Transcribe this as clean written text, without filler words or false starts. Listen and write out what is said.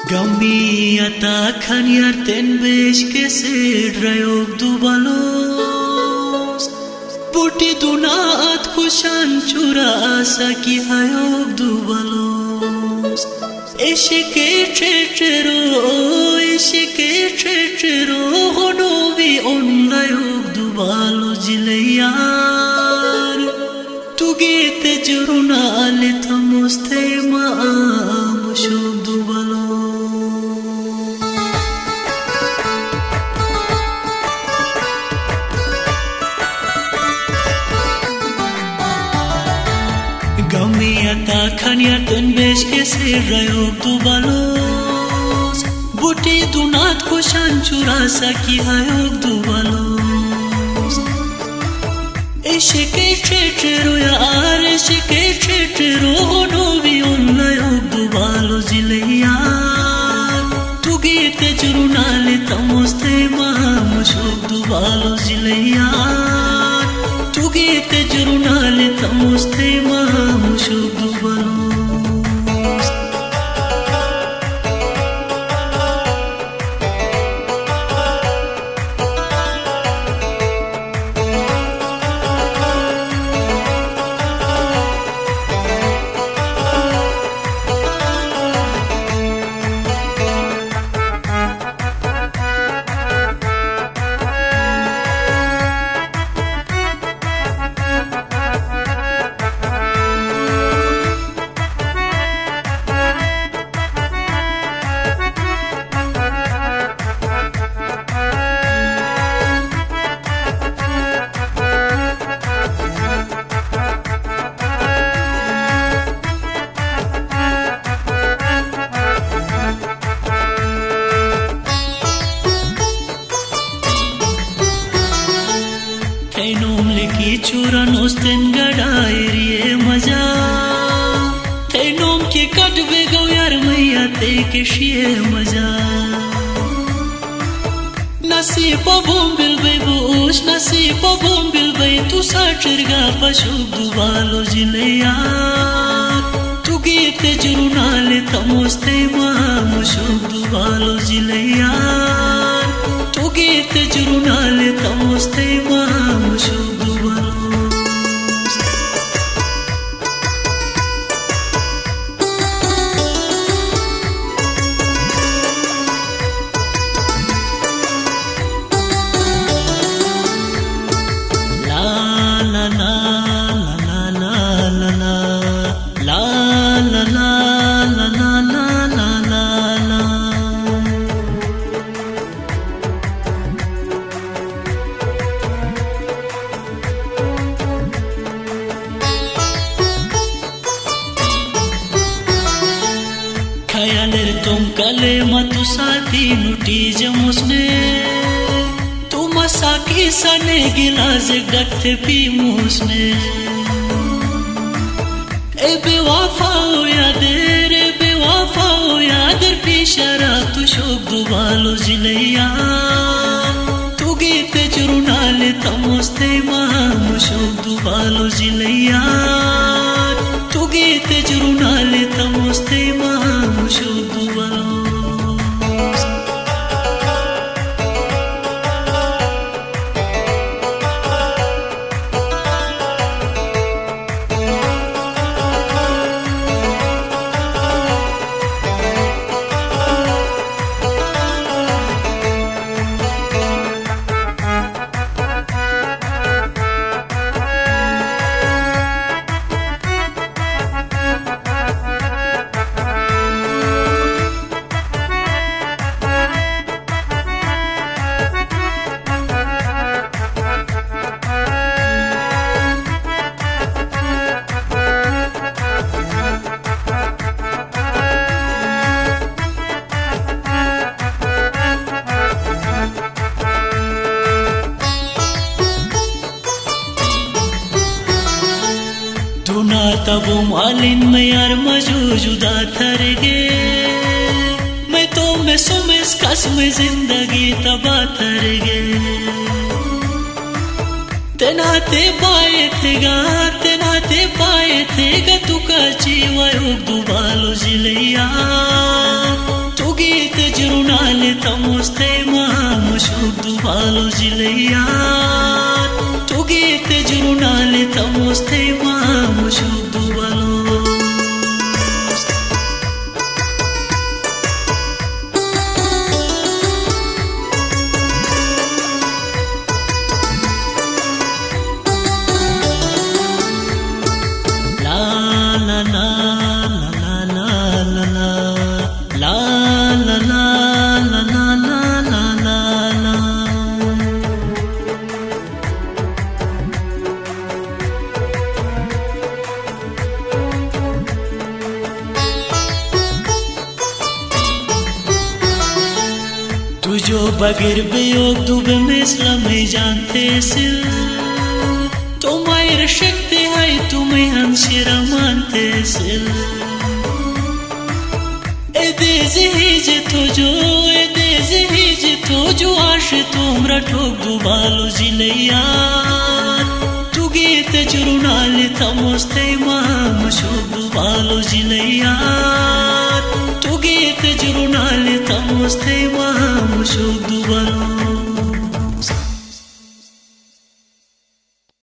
Gambi atakan yarten beş kesir rayok dubalos Puti dunat kushan chura saki hayok dubalos Eşeke çeçero honovi on rayok dubalos jilayar Tugete juruna aletamoste maamushok dubalos Gambi atakan yarten beş kesir rayok dubalos Buti dunat kushan chura saki hayok dubalos Eşeke çeçero yar eşeke çeçero honovi on rayok dubalos jilayar Tugete jurunale tamoste maamushok dubalos jilayar Tugete jurunale tamoste maamushok dubalos Thainom leki churan osten gadairie maja Thainom ke kadbe go yar maiya te ke shie maja Nasiba bombil bay bush nasiba bombil bay tu satirga pashuk dubalos jilayar Tugete jurunale tamoste maamushok dubalos jilayar Tugete jurunale tamoste maamushok dubalos Khayaler tum kale matu sati nuti jamusne Tu masaki sane gilas gatte pi musne Ebe wafao yader pi sharatu shok dubalos jilayar Tugete jurunale tamoste maamushok dubalos jilayar Tugete jurunale tamoste maamushok dubalos तबो मालिन में यार मौजूदा थरगे मैं तो में सुमिस कस में जिंदगी तबा थरगे तेनाते पाए थेगा तू का जीवा दुबालो जिलैया तुगे تموستيما مشوق دوبالو جليات توقيت جرونالي تموستيما مشوق دوبالو जो बगैर बेयोग दुबे मिसला में जानते सिल तुम्हारी शक्ति है तुम्हें हमशिरा मानते सिल एदे जो आश तुमरा ठोक दुबालो जिलेयात तू गीत जुरुनाले तमोस्ते माम शोक दुबालो जिलेयात तू गीत जुरुनाले तमोस्ते माम शोक दुबालो